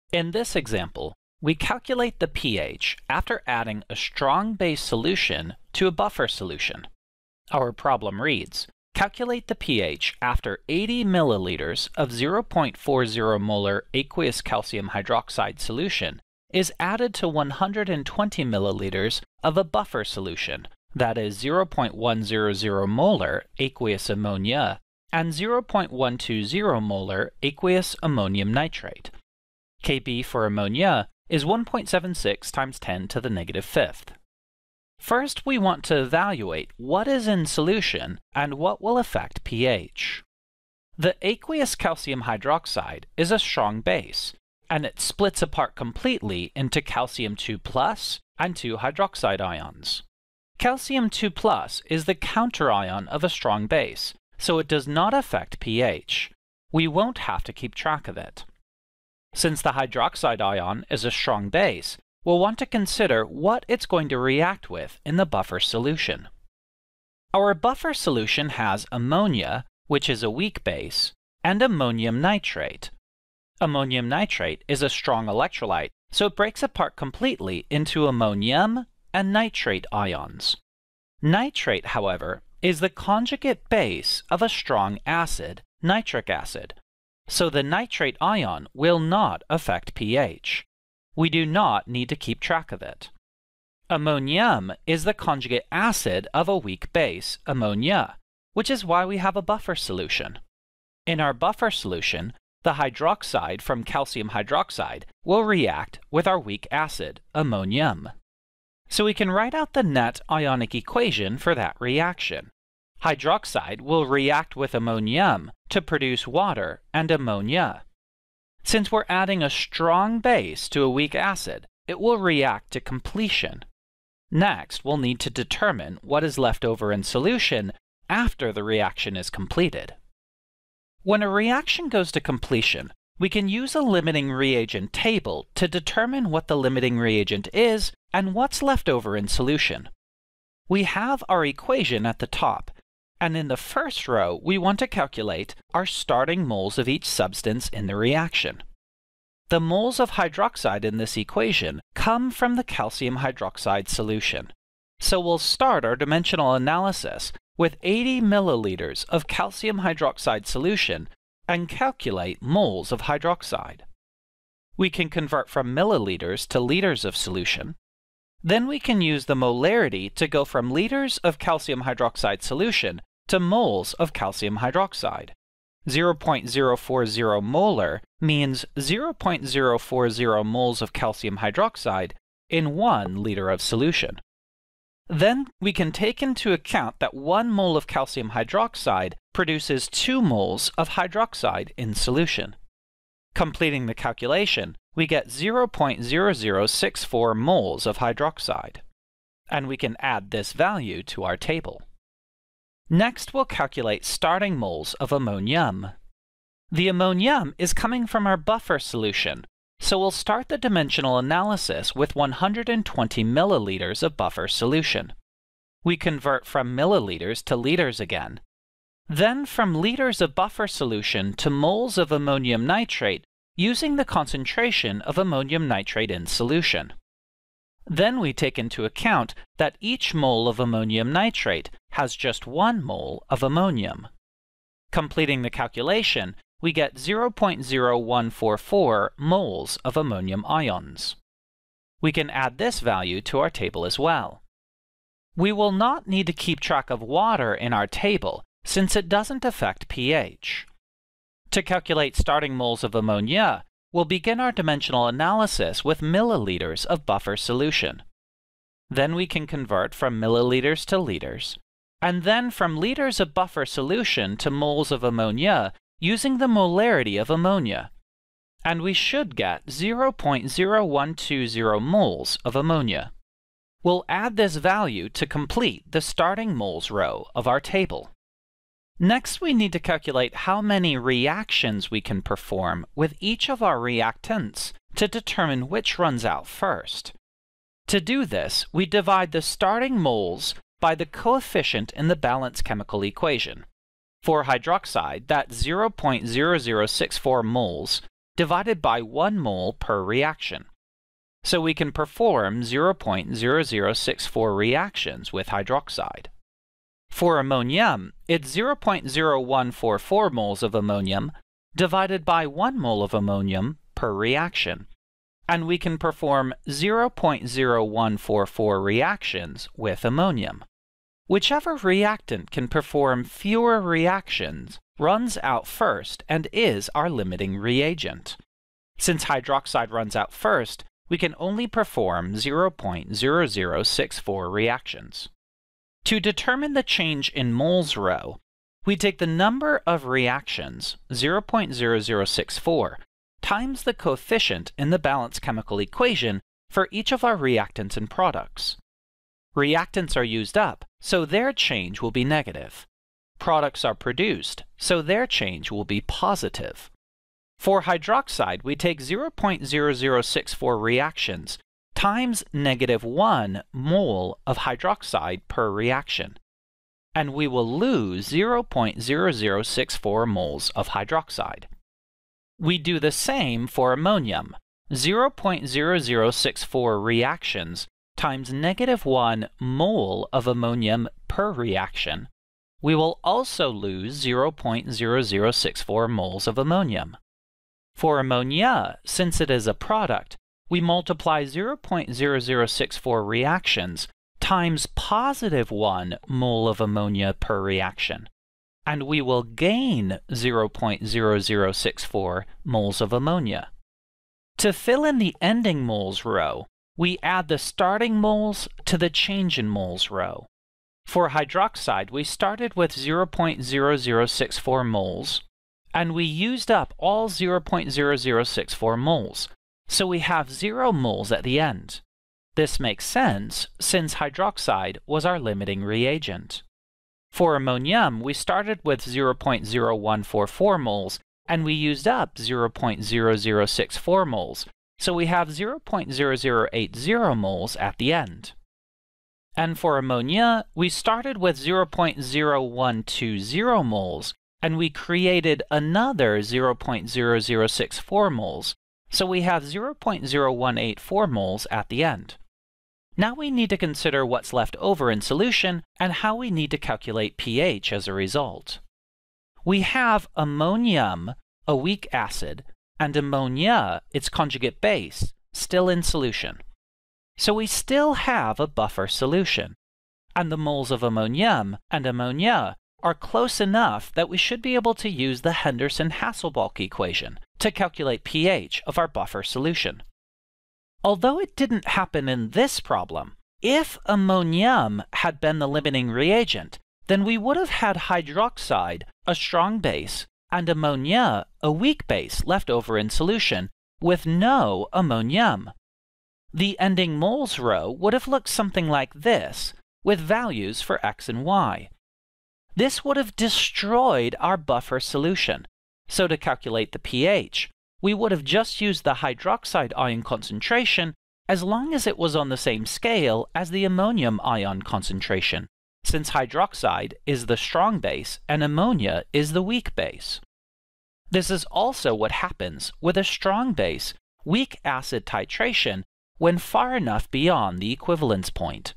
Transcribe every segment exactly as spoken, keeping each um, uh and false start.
In this example, we calculate the pH after adding a strong base solution to a buffer solution. Our problem reads, calculate the pH after eighty milliliters of zero point four zero molar aqueous calcium hydroxide solution is added to one hundred twenty milliliters of a buffer solution, that is zero point one zero zero molar aqueous ammonia and zero point one two zero molar aqueous ammonium nitrate. K B for ammonia is one point seven six times ten to the negative fifth. First, we want to evaluate what is in solution and what will affect pH. The aqueous calcium hydroxide is a strong base, and it splits apart completely into calcium two plus and two hydroxide ions. Calcium two plus is the counterion of a strong base, so it does not affect pH. We won't have to keep track of it. Since the hydroxide ion is a strong base, we'll want to consider what it's going to react with in the buffer solution. Our buffer solution has ammonia, which is a weak base, and ammonium nitrate. Ammonium nitrate is a strong electrolyte, so it breaks apart completely into ammonium and nitrate ions. Nitrate, however, is the conjugate base of a strong acid, nitric acid, so the nitrate ion will not affect pH. We do not need to keep track of it. Ammonium is the conjugate acid of a weak base, ammonia, which is why we have a buffer solution. In our buffer solution, the hydroxide from calcium hydroxide will react with our weak acid, ammonium. So we can write out the net ionic equation for that reaction. Hydroxide will react with ammonium to produce water and ammonia. Since we're adding a strong base to a weak acid, it will react to completion. Next, we'll need to determine what is left over in solution after the reaction is completed. When a reaction goes to completion, we can use a limiting reagent table to determine what the limiting reagent is and what's left over in solution. We have our equation at the top, and in the first row we want to calculate our starting moles of each substance in the reaction. The moles of hydroxide in this equation come from the calcium hydroxide solution. So we'll start our dimensional analysis with eighty milliliters of calcium hydroxide solution and calculate moles of hydroxide. We can convert from milliliters to liters of solution. Then we can use the molarity to go from liters of calcium hydroxide solution to moles of calcium hydroxide. zero point zero four zero molar means zero point zero four zero moles of calcium hydroxide in one liter of solution. Then we can take into account that one mole of calcium hydroxide produces two moles of hydroxide in solution. Completing the calculation, we get zero point zero zero six four moles of hydroxide. And we can add this value to our table. Next, we'll calculate starting moles of ammonium. The ammonium is coming from our buffer solution, so we'll start the dimensional analysis with one hundred twenty milliliters of buffer solution. We convert from milliliters to liters again. Then from liters of buffer solution to moles of ammonium nitrate using the concentration of ammonium nitrate in solution. Then we take into account that each mole of ammonium nitrate has just one mole of ammonium. Completing the calculation, we get zero point zero one four four moles of ammonium ions. We can add this value to our table as well. We will not need to keep track of water in our table since it doesn't affect pH. To calculate starting moles of ammonia, we'll begin our dimensional analysis with milliliters of buffer solution. Then we can convert from milliliters to liters, and then from liters of buffer solution to moles of ammonia using the molarity of ammonia. And we should get zero point zero one two zero moles of ammonia. We'll add this value to complete the starting moles row of our table. Next, we need to calculate how many reactions we can perform with each of our reactants to determine which runs out first. To do this, we divide the starting moles by the coefficient in the balanced chemical equation. For hydroxide, that's zero point zero zero six four moles, divided by one mole per reaction. So we can perform zero point zero zero six four reactions with hydroxide. For ammonium, it's zero point zero one four four moles of ammonium divided by one mole of ammonium per reaction. And we can perform zero point zero one four four reactions with ammonium. Whichever reactant can perform fewer reactions runs out first and is our limiting reagent. Since hydroxide runs out first, we can only perform zero point zero zero six four reactions. To determine the change in moles rho, we take the number of reactions, zero point zero zero six four, times the coefficient in the balanced chemical equation for each of our reactants and products. Reactants are used up, so their change will be negative. Products are produced, so their change will be positive. For hydroxide, we take zero point zero zero six four reactions times negative one mole of hydroxide per reaction, and we will lose zero point zero zero six four moles of hydroxide. We do the same for ammonium, zero point zero zero six four reactions times negative one mole of ammonium per reaction. We will also lose zero point zero zero six four moles of ammonium. For ammonia, since it is a product, we multiply zero point zero zero six four reactions times positive one mole of ammonia per reaction, and we will gain zero point zero zero six four moles of ammonia. To fill in the ending moles row, we add the starting moles to the change in moles row. For hydroxide, we started with zero point zero zero six four moles, and we used up all zero point zero zero six four moles, so we have zero moles at the end. This makes sense, since hydroxide was our limiting reagent. For ammonium, we started with zero point zero one four four moles, and we used up zero point zero zero six four moles, so we have zero point zero zero eight zero moles at the end. And for ammonia, we started with zero point zero one two zero moles, and we created another zero point zero zero six four moles, so we have zero point zero one eight four moles at the end. Now we need to consider what's left over in solution and how we need to calculate pH as a result. We have ammonium, a weak acid, and ammonia, its conjugate base, still in solution. So we still have a buffer solution, and the moles of ammonium and ammonia are close enough that we should be able to use the Henderson-Hasselbalch equation to calculate pH of our buffer solution. Although it didn't happen in this problem, if ammonium had been the limiting reagent, then we would have had hydroxide, a strong base, and ammonia, a weak base, left over in solution, with no ammonium. The ending moles row would have looked something like this, with values for x and y. This would have destroyed our buffer solution, so to calculate the pH, we would have just used the hydroxide ion concentration as long as it was on the same scale as the ammonium ion concentration, since hydroxide is the strong base and ammonia is the weak base. This is also what happens with a strong base, weak acid titration when far enough beyond the equivalence point.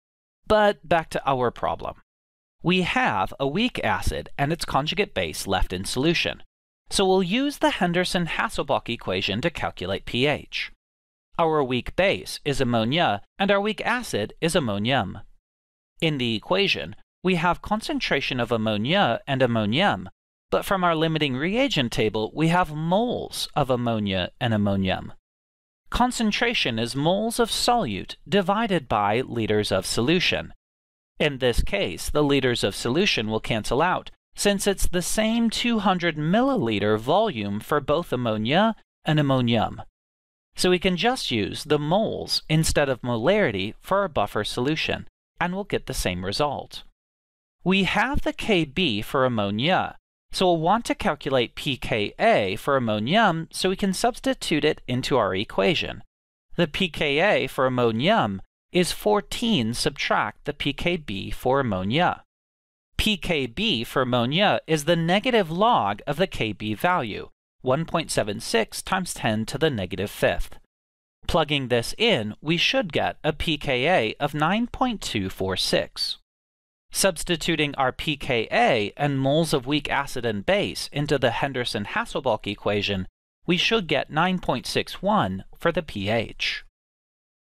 But back to our problem. We have a weak acid and its conjugate base left in solution, so we'll use the Henderson-Hasselbalch equation to calculate pH. Our weak base is ammonia, and our weak acid is ammonium. In the equation, we have concentration of ammonia and ammonium, but from our limiting reagent table, we have moles of ammonia and ammonium. Concentration is moles of solute divided by liters of solution. In this case, the liters of solution will cancel out, since it's the same two hundred milliliter volume for both ammonia and ammonium. So we can just use the moles instead of molarity for our buffer solution, and we'll get the same result. We have the K B for ammonia, so we'll want to calculate pKa for ammonium so we can substitute it into our equation. The pKa for ammonium is fourteen subtract the pKb for ammonia. pKb for ammonia is the negative log of the Kb value, one point seven six times ten to the negative fifth. Plugging this in, we should get a pKa of nine point two four six. Substituting our pKa and moles of weak acid and base into the Henderson-Hasselbalch equation, we should get nine point six one for the pH.